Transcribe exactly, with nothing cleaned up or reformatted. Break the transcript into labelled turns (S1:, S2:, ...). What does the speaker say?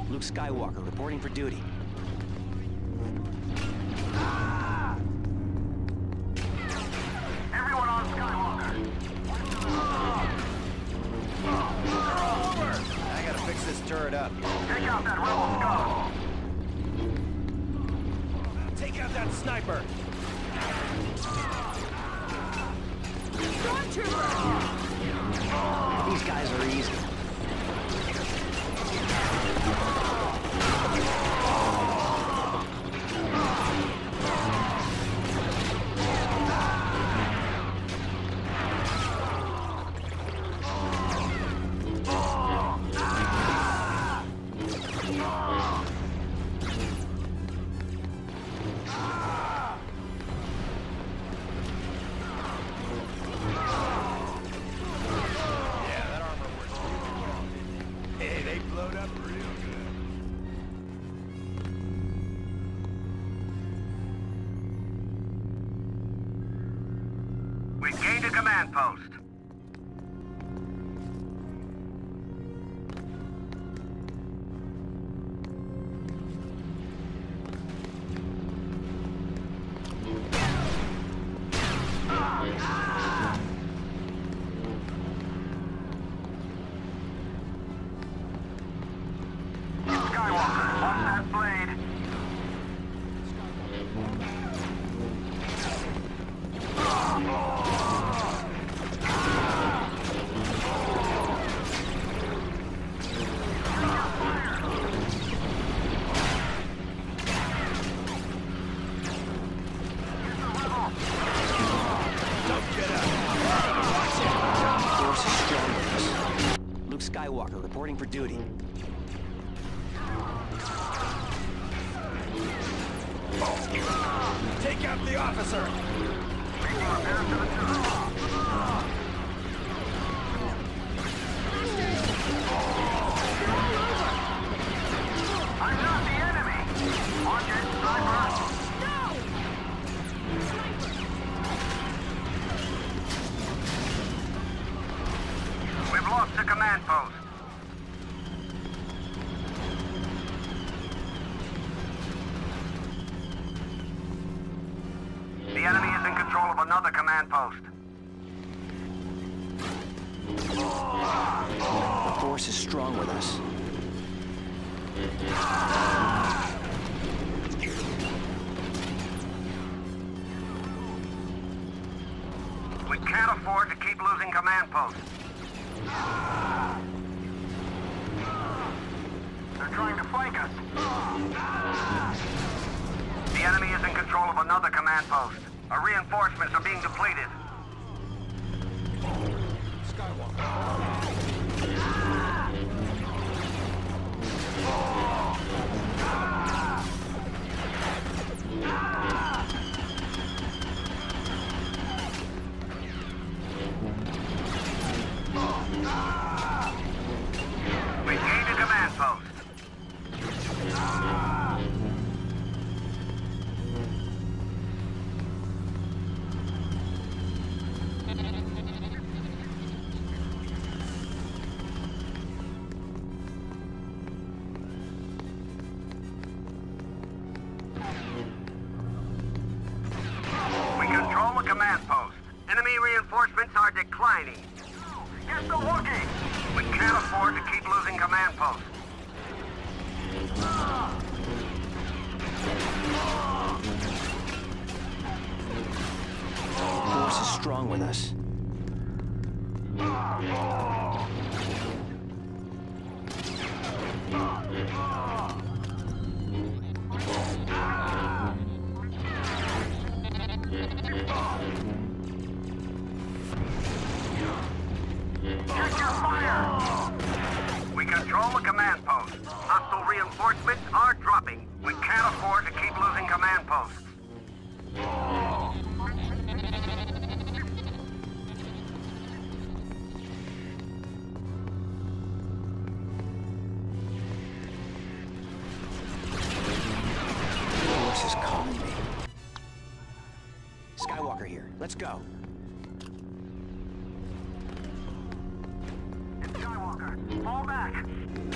S1: Luke Skywalker reporting for duty.
S2: Everyone on Skywalker! They're all over!
S1: I gotta fix this turret up.
S2: Take out that rebel scum!
S1: Take out that sniper! These guys are easy.
S2: We gained a command post. Skywalker, watch that blade.
S1: Luke Skywalker reporting for duty.
S3: Take out the officer!
S2: I'm not the enemy! Watch it, sniper! We've lost the command post. The enemy is in control of another command post.
S1: The Force is strong with us.
S2: We can't afford to keep losing command posts. They're trying to flank us. The enemy is in control of another command post. Our reinforcements are being depleted. We gained a command post. We control the command post. Enemy reinforcements are declining. Get the Wookiee! We can't afford to keep losing command posts.
S1: The Force is strong with us.
S2: Check your fire! We control the command post. Hostile reinforcements are dropping. We can't afford to keep losing command posts.
S1: The Force is calling me. Skywalker here. Let's go.
S2: It's Skywalker. Fall back.